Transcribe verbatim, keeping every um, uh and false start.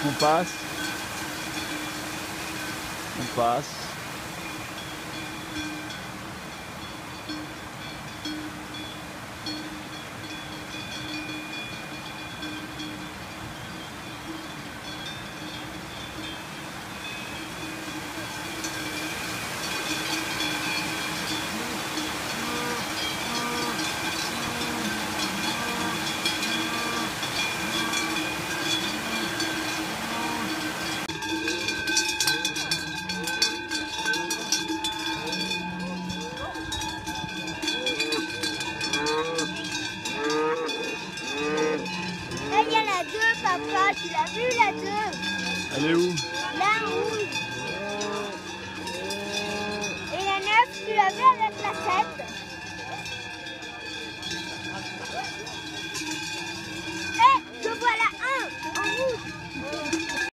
On passe. On passe. Là, il y en a deux, papa. Tu l'as vu, la deux? Elle est où? Là, rouge. Et la neuf, tu l'as vu avec la sept?